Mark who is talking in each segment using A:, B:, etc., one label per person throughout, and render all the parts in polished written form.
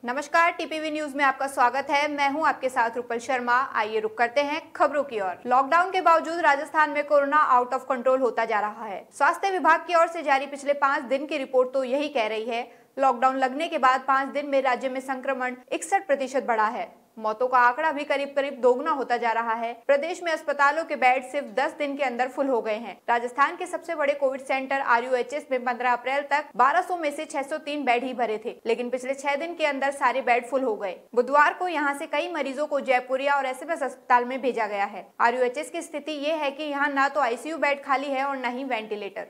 A: नमस्कार, TPV news में आपका स्वागत है। मैं हूं आपके साथ रूपल शर्मा। आइए रुक करते हैं खबरों की ओर। लॉकडाउन के बावजूद राजस्थान में कोरोना आउट ऑफ कंट्रोल होता जा रहा है। स्वास्थ्य विभाग की ओर से जारी पिछले 5 दिन की रिपोर्ट तो यही कह रही है। लॉकडाउन लगने के बाद 5 दिन में राज्य में संक्रमण 61% बढ़ा है। मौतों का आंकड़ा भी करीब करीब दोगुना होता जा रहा है। प्रदेश में अस्पतालों के बेड सिर्फ 10 दिन के अंदर फुल हो गए हैं। राजस्थान के सबसे बड़े कोविड सेंटर RUHS में 15 अप्रैल तक 1200 में से 603 बेड ही भरे थे, लेकिन पिछले 6 दिन के अंदर सारे बेड फुल हो गए। बुधवार को यहां से कई मरीजों को जयपुरिया और SMS अस्पताल में भेजा गया है। RUHS की स्थिति ये है कि यहाँ न तो ICU बेड खाली है और न ही वेंटिलेटर।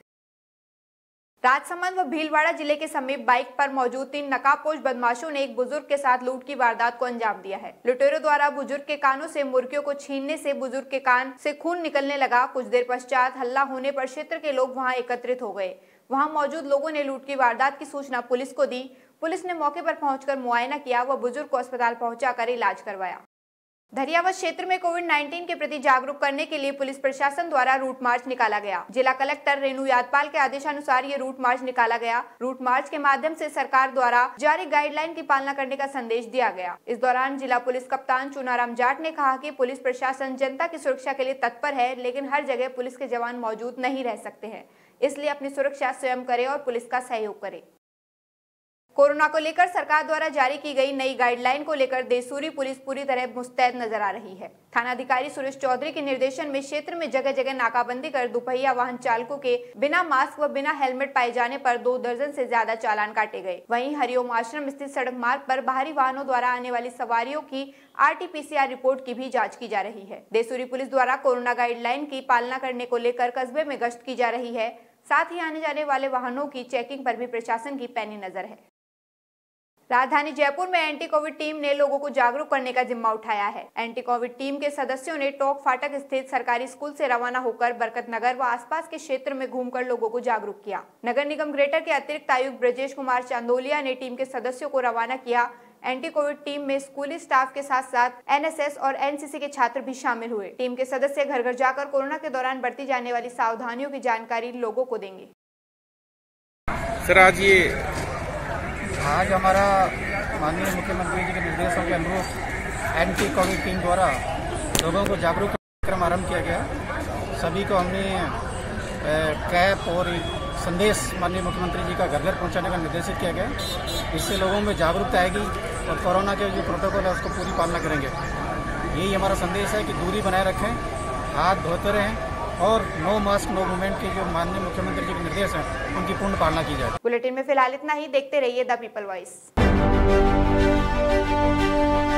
A: राजसमंद व भीलवाड़ा जिले के समीप बाइक पर मौजूद 3 नकाबपोश बदमाशों ने एक बुजुर्ग के साथ लूट की वारदात को अंजाम दिया है। लुटेरों द्वारा बुजुर्ग के कानों से मुर्गियों को छीनने से बुजुर्ग के कान से खून निकलने लगा। कुछ देर पश्चात हल्ला होने पर क्षेत्र के लोग वहां एकत्रित हो गए। वहां मौजूद लोगों ने लूट की वारदात की सूचना पुलिस को दी। पुलिस ने मौके पर पहुंचकर मुआयना किया व बुजुर्ग को अस्पताल पहुंचाकर इलाज करवाया। धरियावद क्षेत्र में कोविड-19 के प्रति जागरूक करने के लिए पुलिस प्रशासन द्वारा रूट मार्च निकाला गया। जिला कलेक्टर रेणु यादपाल के आदेशानुसार ये रूट मार्च निकाला गया। रूट मार्च के माध्यम से सरकार द्वारा जारी गाइडलाइन की पालना करने का संदेश दिया गया। इस दौरान जिला पुलिस कप्तान चुनाराम जाट ने कहा कि पुलिस प्रशासन जनता की सुरक्षा के लिए तत्पर है, लेकिन हर जगह पुलिस के जवान मौजूद नहीं रह सकते हैं, इसलिए अपनी सुरक्षा स्वयं करे और पुलिस का सहयोग करे। कोरोना को लेकर सरकार द्वारा जारी की गई नई गाइडलाइन को लेकर देसूरी पुलिस पूरी तरह मुस्तैद नजर आ रही है। थानाधिकारी सुरेश चौधरी के निर्देशन में क्षेत्र में जगह जगह नाकाबंदी कर दुपहिया वाहन चालकों के बिना मास्क व बिना हेलमेट पाए जाने पर 2 दर्जन से ज्यादा चालान काटे गए। वहीं हरिओम आश्रम स्थित सड़क मार्ग पर बाहरी वाहनों द्वारा आने वाली सवारियों की RT-PCR रिपोर्ट की भी जाँच की जा रही है। देसूरी पुलिस द्वारा कोरोना गाइडलाइन की पालना करने को लेकर कस्बे में गश्त की जा रही है। साथ ही आने जाने वाले वाहनों की चेकिंग पर भी प्रशासन की पैनी नजर है। राजधानी जयपुर में एंटी कोविड टीम ने लोगों को जागरूक करने का जिम्मा उठाया है। एंटी कोविड टीम के सदस्यों ने टोक फाटक स्थित सरकारी स्कूल से रवाना होकर बरकत नगर व आसपास के क्षेत्र में घूमकर लोगों को जागरूक किया। नगर निगम ग्रेटर के अतिरिक्त आयुक्त ब्रजेश कुमार चांदोलिया ने टीम के सदस्यों को रवाना किया। एंटी कोविड टीम में स्कूली स्टाफ के साथ साथ NSS और NCC के छात्र भी शामिल हुए। टीम के सदस्य घर घर जाकर कोरोना के दौरान बरती जाने वाली सावधानियों की जानकारी लोगों को देंगे।
B: सर,
C: आज हमारा माननीय मुख्यमंत्री जी के निर्देशों के अनुरूप एंटी कोविड टीम द्वारा लोगों को जागरूक कार्यक्रम आरंभ किया गया। सभी को हमने कैप और संदेश माननीय मुख्यमंत्री जी का घर घर पहुंचाने का निर्देशित किया गया। इससे लोगों में जागरूकता आएगी और कोरोना के जो प्रोटोकॉल है उसको पूरी पालना करेंगे। यही हमारा संदेश है कि दूरी बनाए रखें, हाथ धोते रहें और नो मास्क नो मूवमेंट के जो माननीय मुख्यमंत्री जी के निर्देश हैं उनकी पूर्ण पालना की जाए।
A: बुलेटिन में फिलहाल इतना ही। देखते रहिए द पीपल वॉइस।